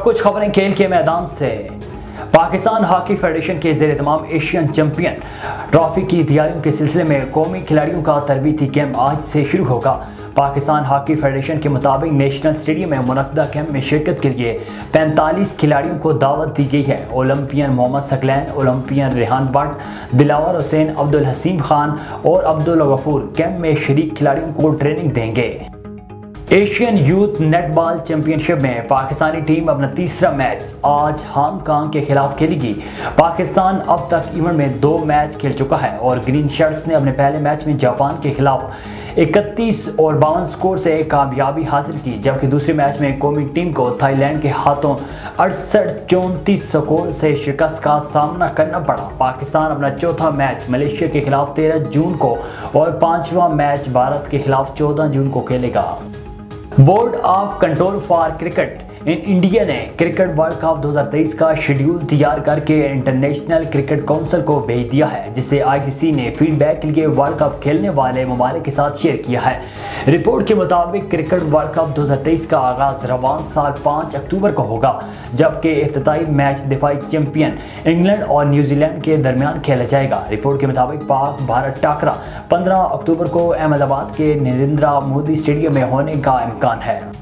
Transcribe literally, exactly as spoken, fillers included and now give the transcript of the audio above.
اب کچھ خبریں کھیل کے میدان سے۔ پاکستان ہاکی فیڈریشن کے زیر اہتمام ایشین چیمپئن ٹرافی کی تیاریوں کے سلسلے میں قومی کھلاڑیوں کا تربیتی کیمپ آج سے شروع ہوگا۔ پاکستان ہاکی فیڈریشن کے مطابق نیشنل اسٹیڈیم میں منعقدہ کیمپ میں شرکت کے لیے پینتالیس کھلاڑیوں کو دعوت دی گئی ہے۔ اولمپئن محمد ثقلین، اولمپئن ریحان بٹ، دلاور حسین، عبدالحسین خان اور عبدالغفور کیمپ میں شریک کھلاڑیوں کو ٹریننگ دیں گے۔ Asian youth netball championship میں پاکستانی ٹیم اپنا تیسرا میچ آج ہانگ کانگ کے خلاف کھیلے گی۔ پاکستان اب تک ایونٹ میں دو میچ کھیل چکا ہے اور گرین شرٹس نے اپنے پہلے میچ میں جاپان کے خلاف اکتیس اور باون سکور سے کامیابی حاصل کی، جبکہ دوسرے میچ میں قومی ٹیم کو تھائی لینڈ کے ہاتھوں اڑسٹھ چونتیس سکور سے شکست کا سامنا کرنا پڑا۔ پاکستان اپنا چوتھا میچ ملیشیا کے خلاف تیرہ جون کو اور پانچواں میچ بھارت کے خلاف چودہ جون کو کھیلے گا۔ Board of control for cricket in India نے کرکٹ ورلڈ کپ دو ہزار تیئیس کا شیڈیول تیار کر کے انٹرنیشنل کرکٹ کونسل کو بھیج دیا ہے، جسے آئی سی سی نے فیڈ بیک کے لیے ورلڈ کپ کھیلنے والے ممالک کے ساتھ شیئر کیا ہے۔ رپورٹ کے مطابق کرکٹ ورلڈ کپ دو ہزار تیئیس کا آغاز رواں سال پانچ اکتوبر کو ہوگا، جبکہ افتتاحی میچ دفاعی چیمپئن انگلینڈ اور نیوزی لینڈ کے درمیان کھیلا جائے گا۔ رپورٹ کے مطابق پاک بھارت ٹاکرا پندرہ اکتوبر کو احمد آباد کے نریندرا مودی اسٹیڈیم میں ہونے کا امکان ہے۔